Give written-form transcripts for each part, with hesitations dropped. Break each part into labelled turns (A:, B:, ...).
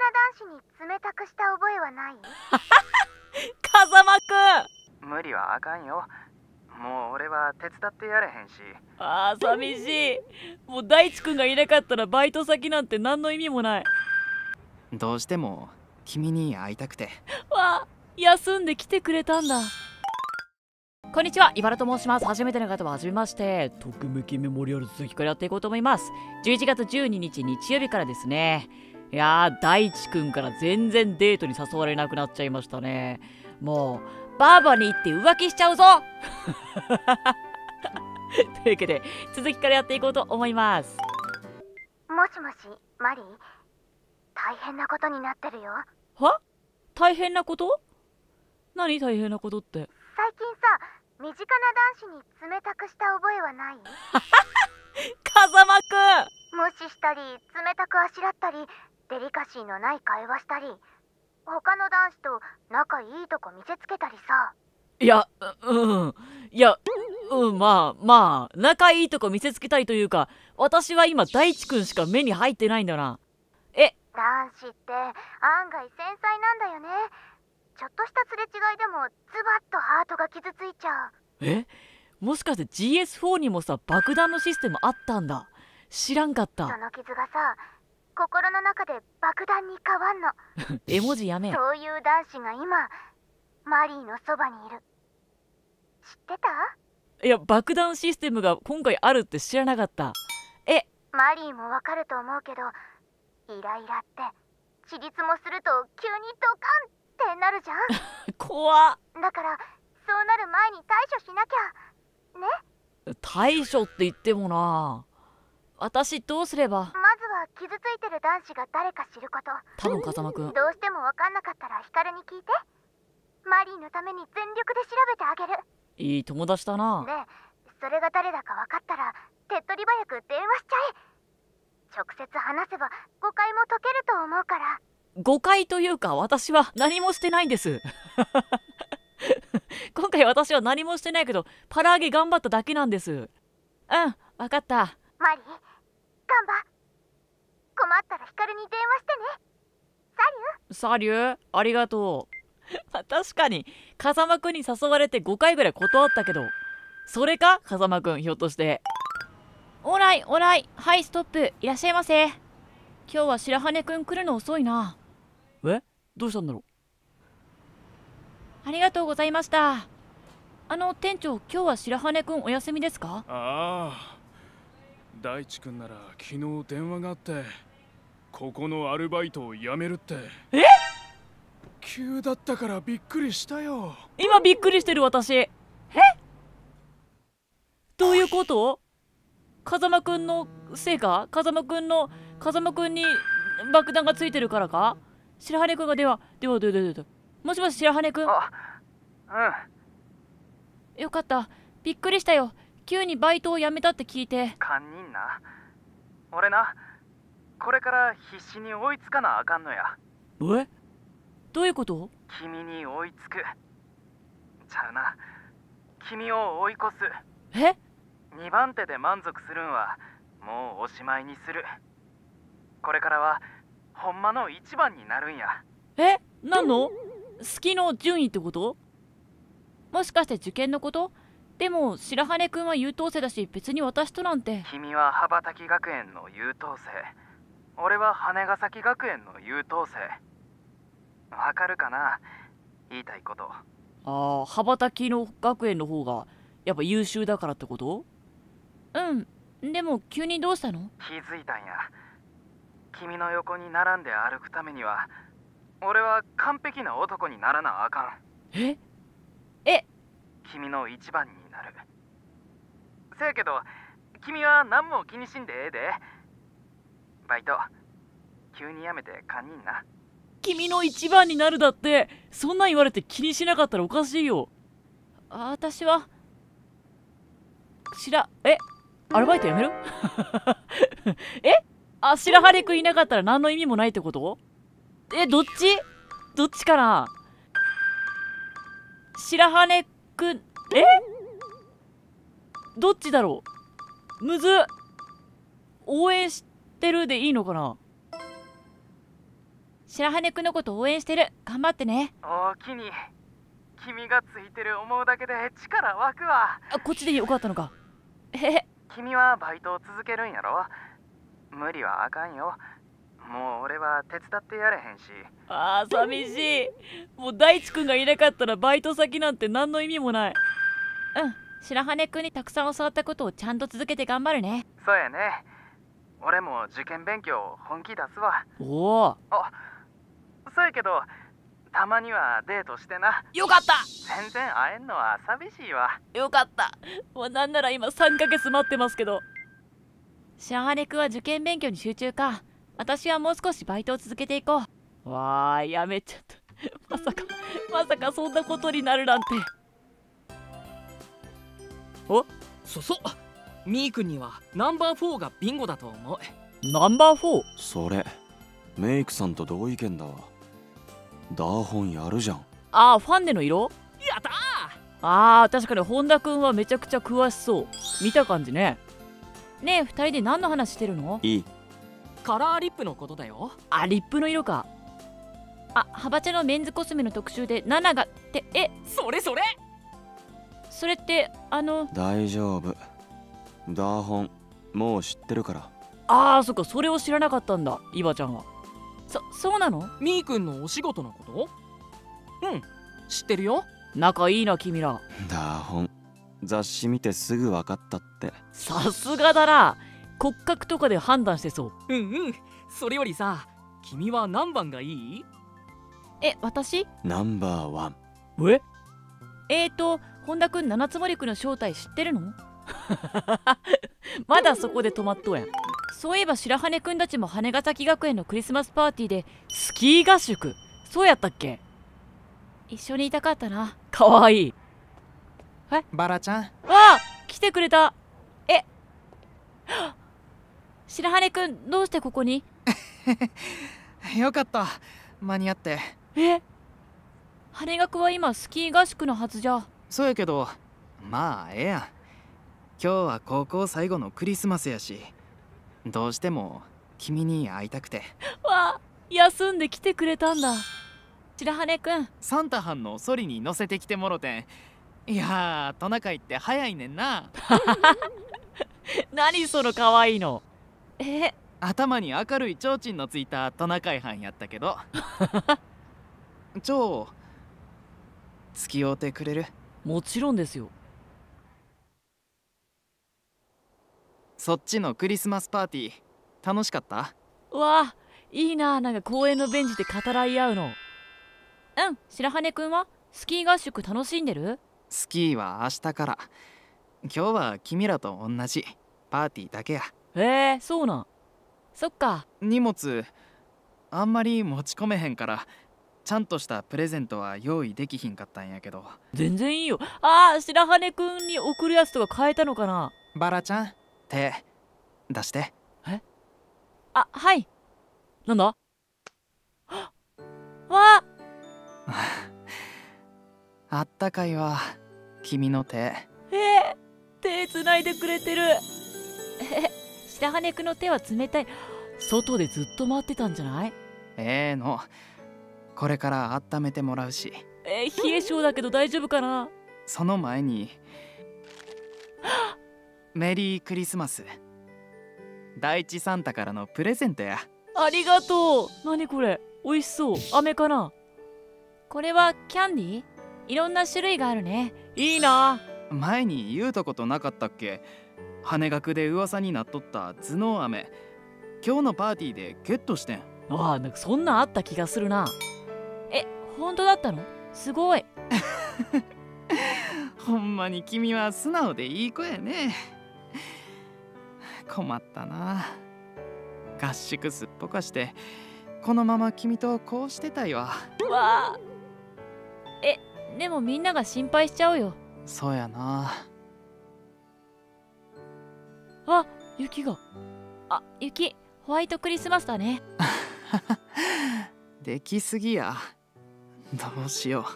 A: 男子に冷たくした覚えはない？
B: 風間くん。
C: 無理はあかんよ。もう俺は手伝ってやれへんし。
B: あー寂しい。もう大地くんがいなかったらバイト先なんて何の意味もない。
C: どうしても君に会いたくて。
B: わあ、休んで来てくれたんだ。こんにちは、茨と申します。初めての方は初めまして。特務機メモリアル続きからやっていこうと思います。11月12日日曜日からですね。いやー、大地くんから全然デートに誘われなくなっちゃいましたね。もうバーバーに行って浮気しちゃうぞというわけで続きからやっていこうと思います。
A: もしもし、マリー。大変なことになってるよ。
B: は？大変なこと？何大変なことって。
A: 最近さ、身近な男子に冷たくした覚えはない？
B: 風間くん。
A: 無視したり、冷たくあしらったり、デリカシーのない会話したり、他の男子と仲いいとこ見せつけたりさ。
B: いや、いや、まあ仲いいとこ見せつけたいというか、私は今大地くんしか目に入ってないんだな。
A: 男子って案外繊細なんだよね。ちょっとしたすれ違いでもズバッとハートが傷ついちゃう。
B: もしかして GS4 にもさ、爆弾のシステムあったんだ。知らんかった。
A: その傷がさ、心の中で爆弾に変わんの。
B: 絵文字やめ。
A: そういう男子が今マリーのそばにいる。知ってた？
B: いや、爆弾システムが今回あるって知らなかった。
A: マリーもわかると思うけど、イライラってチリツモすると急にドカンってなるじゃん。
B: 怖っ。
A: だからそうなる前に対処しなきゃね。
B: 対処って言ってもな、私どうすれば。
A: まずは傷ついてる男子が誰か知ること。
B: 多分風間くん。
A: どうしても分かんなかったらヒカルに聞いて。マリーのために全力で調べてあげる。
B: いい友達だな。
A: で、それが誰だか分かったら手っ取り早く電話しちゃえ。直接話せば誤解も解けると思うから。
B: 誤解というか、私は何もしてないんです今回私は何もしてないけど、パラ上げ頑張っただけなんです。分かった。
A: マリー、ガンバ、困ったらヒカルに電話してね。
B: サリュー、ありがとう確かに風間くんに誘われて5回ぐらい断ったけど、それか風間くん、ひょっとして。オーライオーライ、はい、ストップ、いらっしゃいませ。今日は白羽くん来るの遅いな。どうしたんだろう。ありがとうございました。店長、今日は白羽くんお休みですか？
D: ああ、大地くんなら昨日電話があって、ここのアルバイトを辞めるって。急だったからびっくりしたよ。
B: 今びっくりしてる私。どういうこと？風間くんのせいか？風間くんに爆弾がついてるからか？白羽くんがではもしもし白羽くん。よかった、びっくりしたよ。急にバイトを辞めたって聞いて。
C: 堪忍な。俺な、これから必死に追いつかなあかんのや。
B: どういうこと？
C: 君に追いつくちゃうな、君を追い越す。2番手で満足するんはもうおしまいにする。これからはほんまの一番になるんや。
B: 何の？好きの順位ってこと？もしかして受験のこと？でも白羽くんは優等生だし、別に私となんて。
C: 君は羽ばたき学園の優等生、俺は羽ヶ崎学園の優等生。わかるかな、言いたいこと。
B: 羽ばたきの学園の方がやっぱ優秀だからってこと？でも急にどうしたの？
C: 気づいたんや。君の横に並んで歩くためには俺は完璧な男にならなあかん。君の一番になる。せやけど君は何も気にしんでええで。バイト急にやめて堪忍な。
B: 君の一番になるだって、そんなん言われて気にしなかったらおかしいよ。私はアルバイトやめる白羽くんいなかったら何の意味もないってこと？どっちかな？白羽くん、どっちだろう？むずっ。応援してるでいいのかな？ 白羽くんのこと応援してる。頑張ってね。
C: おおきに君がついてる思うだけで力湧くわ。
B: あ、こっちでよかったのか。へへ。
C: 君はバイトを続けるんやろ。無理はあかんよ。もう俺は手伝ってやれへんし。
B: あー、寂しい。もう大地くんがいなかったらバイト先なんて何の意味もない。うん、白羽くんにたくさん教わったことをちゃんと続けて頑張るね。
C: そうやね。俺も受験勉強本気出すわ。
B: おお。
C: あ、そうやけどたまにはデートしてな。
B: よかった。
C: 全然会えんのは寂しいわ。
B: よかった。もうなんなら今3ヶ月待ってますけど。白羽くんは受験勉強に集中か。私はもう少しバイトを続けていこう。わー、やめちゃった。まさかそんなことになるなんて。お、
E: みーくんにはナンバー4がビンゴだと思う。
B: ナンバー 4？
F: それメイクさんと同意見だわ。ダーホンやるじゃん。
B: ああ、ファンデの色？
E: やったー。
B: あー、確かに本田くんはめちゃくちゃ詳しそう。見た感じね。ねえ、2人で何の話してるの？
F: いい。
E: カラーリップのことだよ。
B: あ、リップの色か。あ、ハバチャのメンズコスメの特集で7がって
E: それ
B: それって
F: 大丈夫。ダーホンもう知ってるから。
B: あー、そっか、それを知らなかったんだ、イバちゃんは。そうなの？
E: みーくんのお仕事のこと？うん、知ってるよ。
B: 仲いいな君ら。
F: ダーホン雑誌見てすぐ分かったって。
B: さすがだな。骨格とかで判断してそう。
E: それよりさ、君は何番がいい？
B: 私？
F: ナンバーワン。
B: 本田くん七つ森くんの正体知ってるの？まだそこで止まっとうやん。そういえば白羽くんたちも羽ヶ崎学園のクリスマスパーティーでスキー合宿、そうやったっけ？一緒にいたかったな。かわいい。
E: バラちゃん。
B: わあ、来てくれた。白羽くんどうしてここに？
G: よかった、間に合って。
B: 羽学は今スキー合宿のはずじゃ。
G: そうやけど、まあええやん。今日は高校最後のクリスマスやし、どうしても君に会いたくて。
B: わあ、休んで来てくれたんだ。白羽くん、
G: サンタハンのソリに乗せてきてもろてん。いやー、トナカイって早いねんな。
B: 何そのかわいいの。
G: 頭に明るい提灯のついたトナカイ班やったけど。蝶付き合うてくれる？
B: もちろんですよ。
G: そっちのクリスマスパーティー楽しかった？
B: わあ、いいな。なんか公園のベンチで語らい合うの。白羽くんはスキー合宿楽しんでる？
G: スキーは明日から。今日は君らと同じパーティーだけや。
B: そうなん。そっか。
G: 荷物あんまり持ち込めへんから、ちゃんとしたプレゼントは用意できひんかったんやけど。
B: 全然いいよ。ああ、白羽くんに送るやつとか変えたのかな。
G: バラちゃん、手出して。
B: あ、はい。なんだ？わあ
G: あったかいわ、君の手。
B: 手つないでくれてる。白羽くんの手は冷たい。外でずっと待ってたんじゃない？
G: のこれから温めてもらうし。
B: 冷え性だけど大丈夫かな。
G: その前にメリークリスマス。第一サンタからのプレゼントや。
B: ありがとう。何これ、美味しそう。飴かな。これはキャンディー？いろんな種類があるね。いいな。
G: 前に言うたことなかったっけ？羽学で噂になっとった頭脳飴、今日のパーティーでゲットしてん。
B: なんかそんなんあった気がするな。本当だったの？すごい。
G: ほんまに君は素直でいい子やね。困ったな。合宿すっぽかしてこのまま君とこうしてたいわ。
B: わあ。でもみんなが心配しちゃうよ。
G: そうやな。
B: 雪が。雪、ホワイトクリスマスだね。
G: できすぎや。どうしよ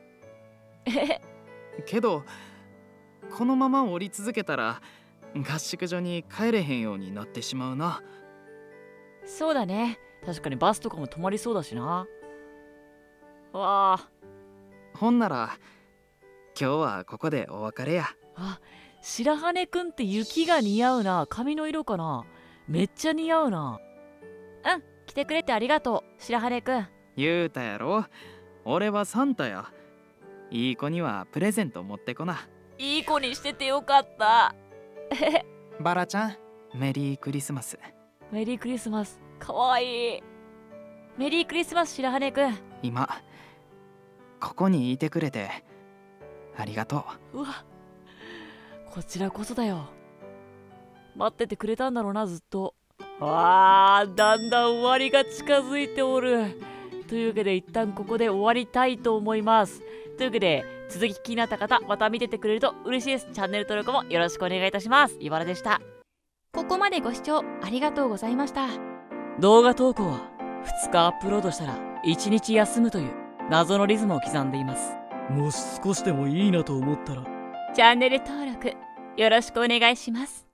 G: う。けどこのまま降り続けたら合宿所に帰れへんようになってしまうな。
B: そうだね。 確かにバスとかも止まりそうだしな。わあ。
G: ほんなら今日はここでお別れや。
B: あ、白羽くんって雪が似合うな。髪の色かな。めっちゃ似合うな。うん、来てくれてありがとう白羽くん。
G: 言うたやろ、俺はサンタや。いい子にはプレゼント持ってこな。
B: いい子にしててよかった。
G: バラちゃん、メリークリスマス。
B: メリークリスマス。かわいい。メリークリスマス白羽くん。
G: 今ここにいてくれてありがとう。
B: うわ、こちらこそだよ。待っててくれたんだろうな、ずっと。わー、だんだん終わりが近づいておる。というわけで一旦ここで終わりたいと思います。というわけで続き気になった方、また見ててくれると嬉しいです。チャンネル登録もよろしくお願いいたします。いばらでした。ここまでご視聴ありがとうございました。動画投稿は2日アップロードしたら1日休むという謎のリズムを刻んでいます。
H: もし少しでもいいなと思ったら
B: チャンネル登録よろしくお願いします。